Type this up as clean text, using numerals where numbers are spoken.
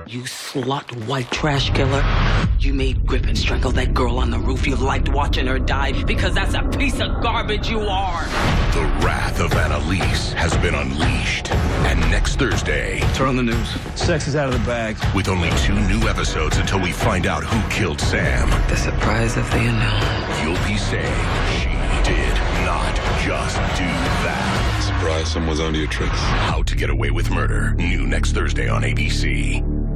You slut white trash killer. You made Griffin strangle that girl on the roof. You liked watching her die because that's a piece of garbage you are. The wrath of Annalise has been unleashed. And next Thursday... Turn on the news. Sex is out of the bag. With only 2 new episodes until we find out who killed Sam. The surprise of the unknown. You'll be saying, she did not just do that. Surprise, someone's onto your tricks. How to Get Away with Murder. New next Thursday on ABC.